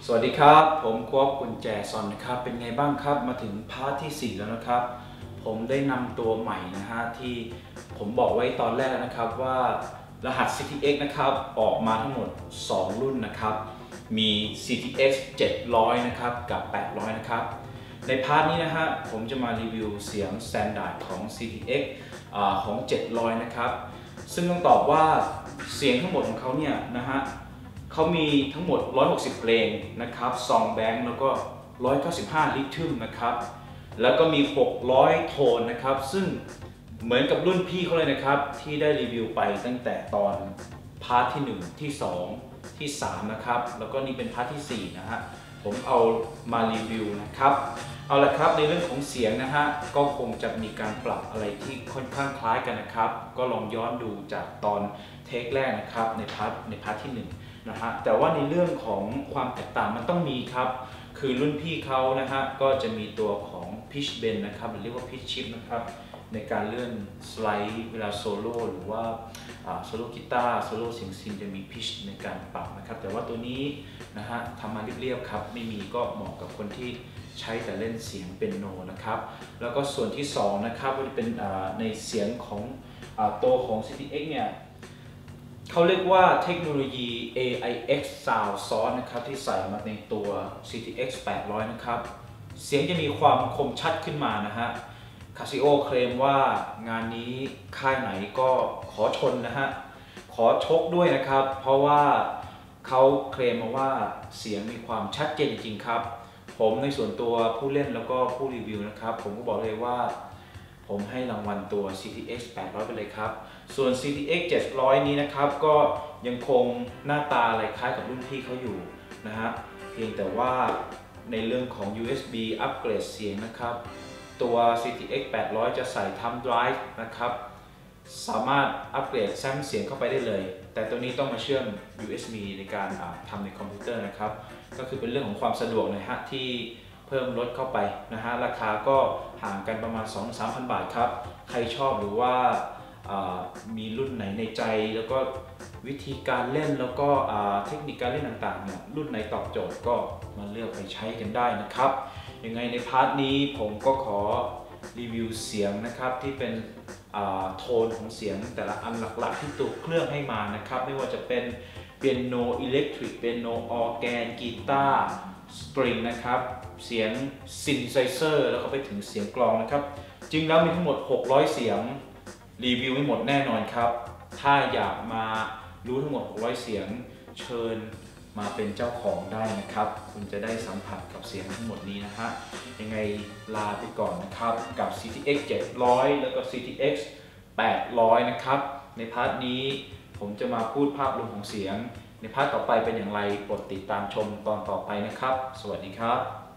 สวัสดีครับผมควบกุญแจซอนนะครับเป็นไงบ้างครับมาถึงพาร์ทที่ 4แล้วนะครับผมได้นำตัวใหม่นะฮะที่ผมบอกไว้ตอนแรกนะครับว่ารหัส CTX นะครับออกมาทั้งหมด2รุ่นนะครับมี CTX 700นะครับกับ800นะครับในพาร์ทนี้นะฮะผมจะมารีวิวเสียง Standard ของ CTX ของ700นะครับซึ่งต้องตอบว่าเสียงทั้งหมดของเขาเนี่ยนะฮะเขามีทั้งหมด160เพลงนะครับซองแบงค์แล้วก็195ริทึมนะครับแล้วก็มี600โทนนะครับซึ่งเหมือนกับรุ่นพี่เขาเลยนะครับที่ได้รีวิวไปตั้งแต่ตอนพาร์ทที่1ที่2ที่3นะครับแล้วก็นี่เป็นพาร์ทที่4นะฮะผมเอามารีวิวนะครับเอาละครับในเรื่องของเสียงนะฮะก็คงจะมีการปรับอะไรที่ค่อนข้างคล้ายกันนะครับก็ลองย้อนดูจากตอนเทคแรกนะครับในพาร์ทที่1นะฮะแต่ว่าในเรื่องของความแตกต่างมันต้องมีครับคือรุ่นพี่เขานะฮะก็จะมีตัวของ pitch bend นะครับหรือเรียกว่า pitch shift นะครับในการเลื่อนสไลด์เวลาโซโล่หรือว่าโซโล่กีตาร์โซโล่เสียงซินจะมี pitch ในการปรับนะครับแต่ว่าตัวนี้นะฮะทำมาเรียบๆครับไม่มีก็เหมาะกับคนที่ใช้แต่เล่นเสียงเป็นโนนะครับแล้วก็ส่วนที่2นะครับก็จะเป็นในเสียงของตัวของ CTX เนี่ยเขาเรียกว่าเทคโนโลยี AIX Sound Source นะครับที่ใส่มาในตัว CTX 800นะครับเสียงจะมีความคมชัดขึ้นมานะฮะ Casio เคลมว่างานนี้ค่ายไหนก็ขอชนนะฮะขอชกด้วยนะครับเพราะว่าเขาเคลมมาว่าเสียงมีความชัดเจนจริงๆครับผมในส่วนตัวผู้เล่นแล้วก็ผู้รีวิวนะครับผมก็บอกเลยว่าผมให้รางวัลตัว CTX 800 ไปเลยครับส่วน CTX 700 นี้นะครับก็ยังคงหน้าตาอะไรคล้ายกับรุ่นพี่เขาอยู่นะฮะเพียงแต่ว่าในเรื่องของ USB อัปเกรดเสียงนะครับตัว CTX 800 จะใส่ Thumb Drive นะครับสามารถอัปเกรดแซมเสียงเข้าไปได้เลยแต่ตัวนี้ต้องมาเชื่อม USB ในการทำในคอมพิวเตอร์นะครับก็คือเป็นเรื่องของความสะดวกนะฮะที่เพิ่มลดเข้าไปนะฮะราคาก็ห่างกันประมาณ 2-3,000 บาทครับใครชอบหรือว่ามีรุ่นไหนในใจแล้วก็วิธีการเล่นแล้วก็เทคนิคการเล่นต่างๆเนี่ยรุ่นไหนตอบโจทย์ก็มาเลือกไปใช้กันได้นะครับยังไงในพาร์ทนี้ผมก็ขอรีวิวเสียงนะครับที่เป็นโทนของเสียงแต่ละอันหลักๆที่ตัวเครื่องให้มานะครับไม่ว่าจะเป็นเปียโนอิเล็กทริกเปียโนออร์แกนกีตาร์สตริงนะครับเสียงซินไซเซอร์แล้วก็ไปถึงเสียงกลองนะครับจริงแล้วมีทั้งหมด600เสียงรีวิวไม่หมดแน่นอนครับถ้าอยากมารู้ทั้งหมด600เสียงเชิญมาเป็นเจ้าของได้นะครับคุณจะได้สัมผัสกับเสียงทั้งหมดนี้นะฮะยังไงลาไปก่อนนะครับกับ CTX 700 แล้วก็ CTX 800 นะครับในพาร์ทนี้ผมจะมาพูดภาพรวมของเสียงในพาร์ทต่อไปเป็นอย่างไรโปรดติดตามชมตอนต่อไปนะครับสวัสดีครับ